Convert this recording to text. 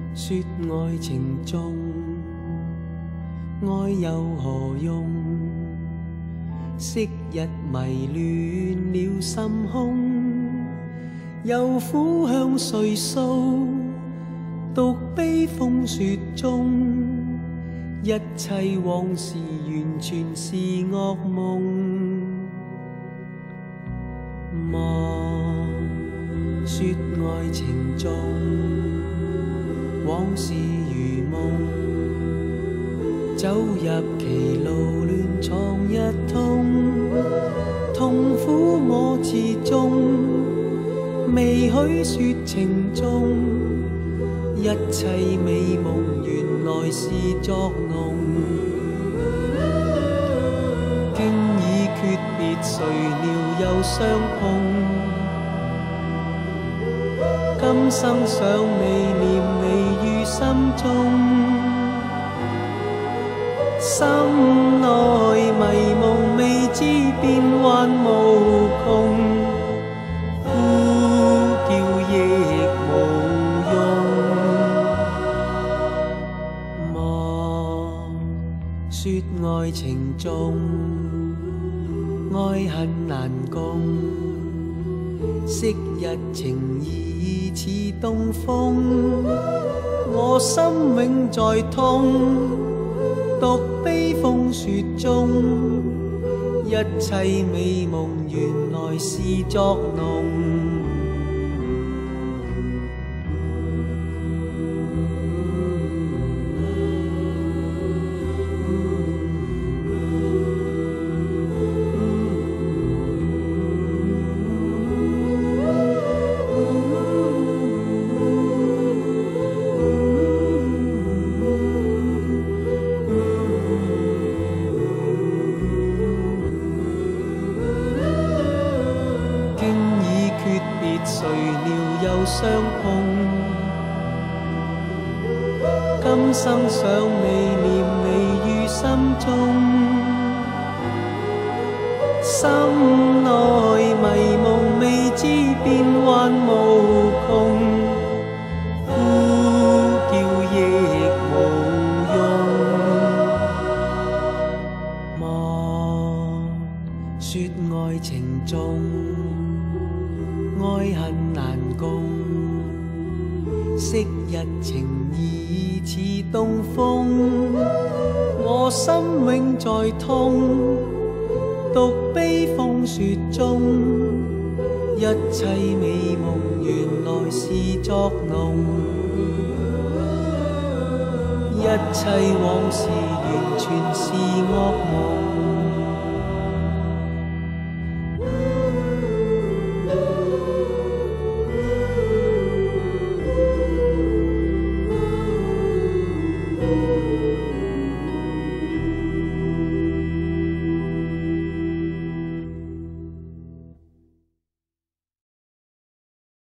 说爱情重，爱又何用？昔日迷乱了心胸，又苦向谁诉？独悲风雪中，一切往事完全是噩梦。莫说爱情重，往事如梦，走入歧路乱闯一通，痛苦我自重，未许说情重，一切美梦原来是作弄。经已诀别，谁料又相碰，今生想未念你于心中，心内迷梦未知变幻无穷，呼叫亦无用。莫说爱情重，爱恨难共，昔日情意似东风，我心永在痛，独悲风雪中，一切美梦原来是作弄。谁料又相碰，今生想未念你于心中，心内迷梦未知变幻无穷，呼叫亦无用。莫说爱情重，爱恨难共，昔日情意似东风，我心永在痛，独悲风雪中，一切美梦原来是作弄，一切往事完全是噩梦。